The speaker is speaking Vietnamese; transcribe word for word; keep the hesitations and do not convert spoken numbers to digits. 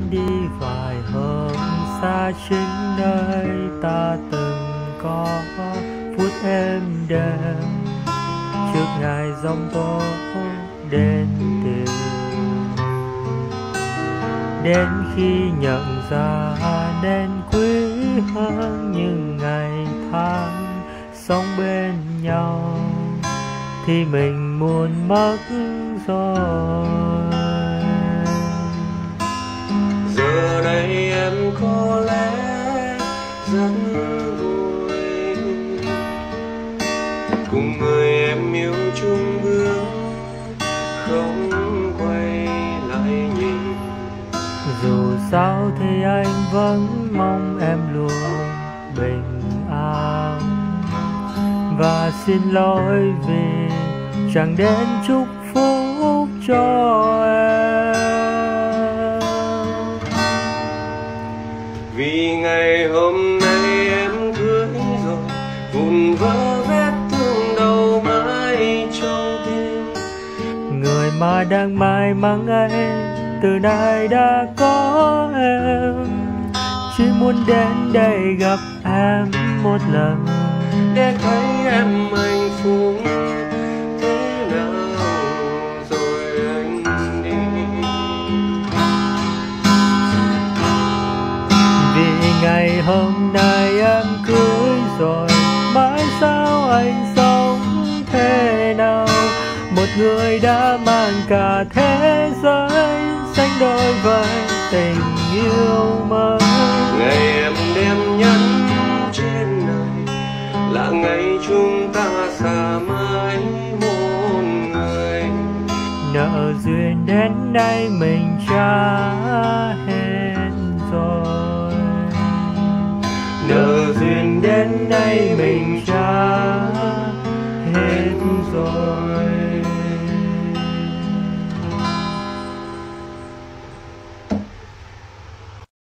đi vài hôm xa chính nơi ta từng có phút êm đềm trước ngày giông tố đến tìm. Đến khi nhận ra nên quý hơn những ngày tháng sống bên nhau thì mình muốn mất rồi. Giờ đây em có lẽ rất vui cùng người em yêu chung bước không quay lại nhìn. Dù sao thì anh vẫn mong em luôn bình an, và xin lỗi vì chẳng đến chúc phúc cho em. Vì ngày hôm nay em cưới rồi, vụn vỡ vết thương đầu mãi trong tim. Người mà đang mãi mắng anh từ nay đã có em, chỉ muốn đến đây gặp em một lần để thấy em hạnh phúc thế nào rồi anh đi. Vì ngày hôm nay em cưới rồi, mãi sao anh sống thế nào? Một người đã mang cả thế giới sánh đôi với tình yêu mới. Ngày em đem nhắn trên này là ngày chúng ta xa mãi một người. Nợ duyên đến nay mình trả hết rồi. Nợ duyên đến nay mình